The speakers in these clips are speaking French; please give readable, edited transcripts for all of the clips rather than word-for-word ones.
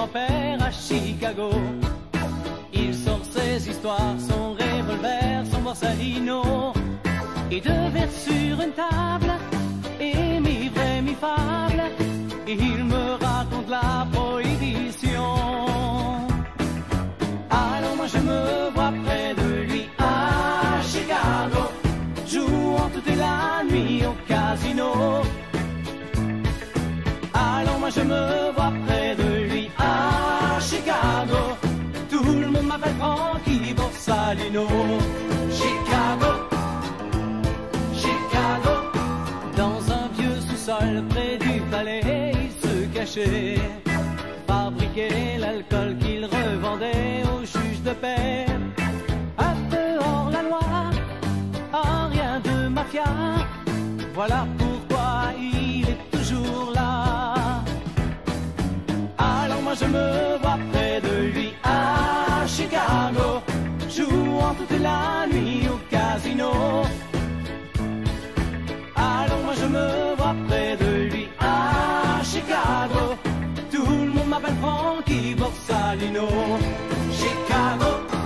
grand-père à Chicago. Il sort ses histoires, son revolver, son borsalino, et deux vers sur une table, et mi-vrai, mi-fable, et il me raconte la prohibition. Alors moi je me vois près de lui à Chicago, jouant toute la nuit au casino. Alors moi je me vois près de lui à Chicago, tout le monde m'appelle Frankie Borsalino. Chicago, Chicago. Dans un vieux sous-sol près du palais, il se cachait, fabriquait l'alcool qu'il revendait aux juges de paix. À dehors la loi, ah, rien de mafia, voilà pourquoi il est toujours là. Alors moi je me vois près de lui à Chicago, jouant toute la nuit au casino. Alors moi je me vois près de lui à Chicago, tout le monde m'appelle Frankie Borsalino. Chicago,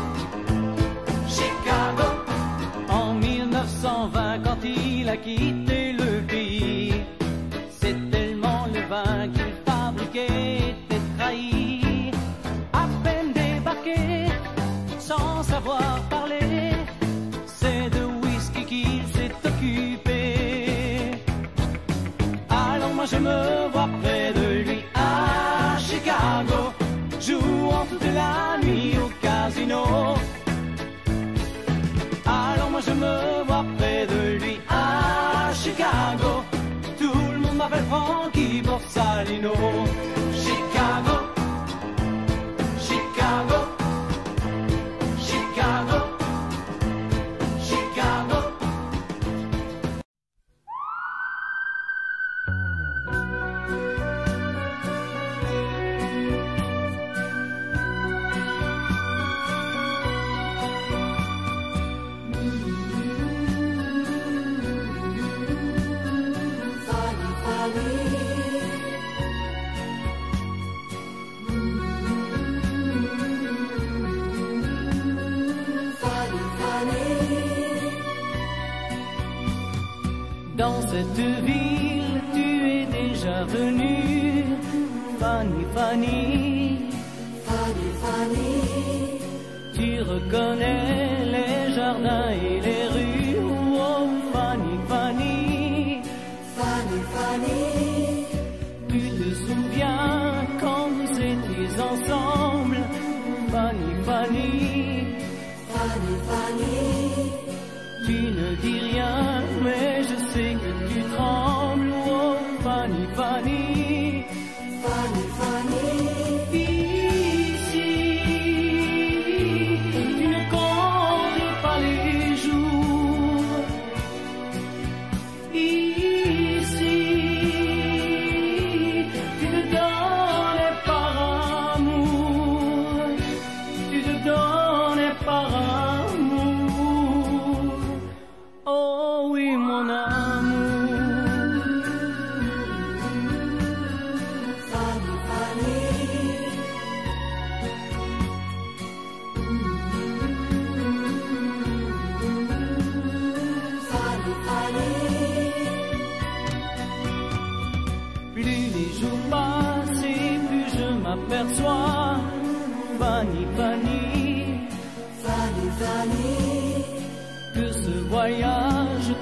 Chicago. En 1920 quand il a quitté le pays, c'est tellement le vin qu'il fabriquait était trahi. À peine débarqué, sans savoir parler, c'est de whisky qu'il s'est occupé. Alors moi je me vois près de lui à Chicago, jouant toute la nuit au casino. Alors moi je me vois près de lui à Chicago, tout le monde m'appelle Frankie Borsalino. Chicago, Chicago, Chicago, Chicago. Dans cette ville, tu es déjà venu, Fanny, Fanny. Fanny, Fanny. Tu reconnais les jardins et les rues, oh Fanny, Fanny. Fanny, Fanny. Tu te souviens quand nous étions ensemble, Fanny, Fanny. Fanny, Fanny. Tu ne dis rien, mais je sais que tu trembles, oh Fanny, Fanny. Fanny, Fanny. Ici, tu ne comptes pas les jours. Ici, tu te donnes par amour. Tu te donnes par amour. Oh oui, mon amour. Fanny, Fanny. Fanny, Fanny. Plus les jours passent et plus je m'aperçois, Fanny, Fanny, Fanny, Fanny. que ce voyage